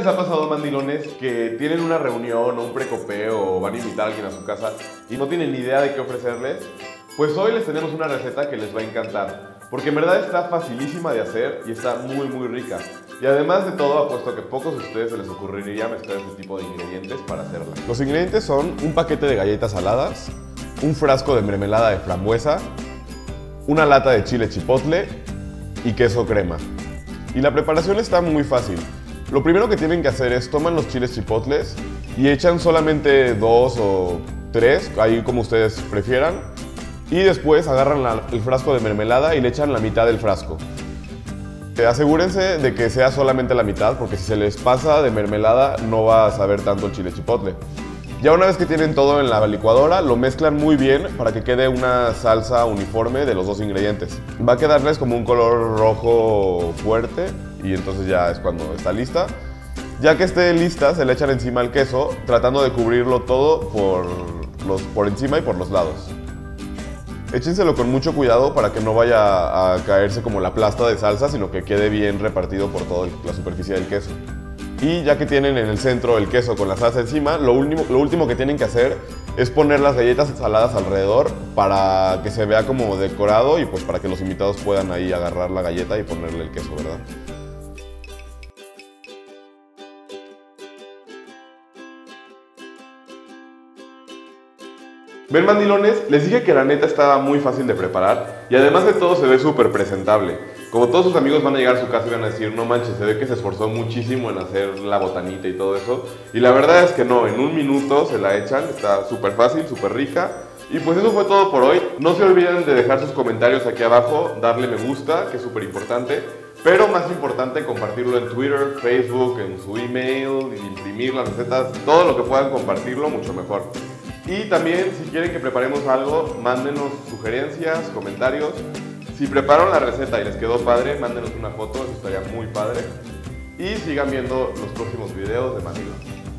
les ha pasado, mandilones, que tienen una reunión o un precopeo o van a invitar a alguien a su casa y no tienen ni idea de qué ofrecerles? Pues hoy les tenemos una receta que les va a encantar, porque en verdad está facilísima de hacer y está muy rica. Y además de todo, apuesto que pocos de ustedes se les ocurriría mezclar este tipo de ingredientes para hacerla. Los ingredientes son un paquete de galletas saladas, un frasco de mermelada de frambuesa, una lata de chile chipotle y queso crema. Y la preparación está muy fácil. Lo primero que tienen que hacer es toman los chiles chipotles y echan solamente 2 o 3, ahí como ustedes prefieran. Y después agarran el frasco de mermelada y le echan la mitad del frasco. Asegúrense de que sea solamente la mitad, porque si se les pasa de mermelada no va a saber tanto el chile chipotle. Ya una vez que tienen todo en la licuadora, lo mezclan muy bien para que quede una salsa uniforme de los dos ingredientes. Va a quedarles como un color rojo fuerte y entonces ya es cuando está lista. Ya que esté lista, se le echan encima el queso, tratando de cubrirlo todo por encima y por los lados. Échenselo con mucho cuidado para que no vaya a caerse como la plasta de salsa, sino que quede bien repartido por toda la superficie del queso. Y ya que tienen en el centro el queso con la salsa encima, lo último que tienen que hacer es poner las galletas saladas alrededor para que se vea como decorado y pues para que los invitados puedan ahí agarrar la galleta y ponerle el queso, ¿verdad? ¿Ven, mandilones? Les dije que la neta estaba muy fácil de preparar y además de todo se ve súper presentable. Como todos sus amigos van a llegar a su casa y van a decir, no manches, se ve que se esforzó muchísimo en hacer la botanita y todo eso. Y la verdad es que no, en un minuto se la echan, está súper fácil, súper rica. Y pues eso fue todo por hoy. No se olviden de dejar sus comentarios aquí abajo, darle me gusta, que es súper importante. Pero más importante, compartirlo en Twitter, Facebook, en su email, imprimir las recetas, todo lo que puedan compartirlo, mucho mejor. Y también, si quieren que preparemos algo, mándenos sugerencias, comentarios. Si prepararon la receta y les quedó padre, mándenos una foto, eso estaría muy padre. Y sigan viendo los próximos videos de Mandilón.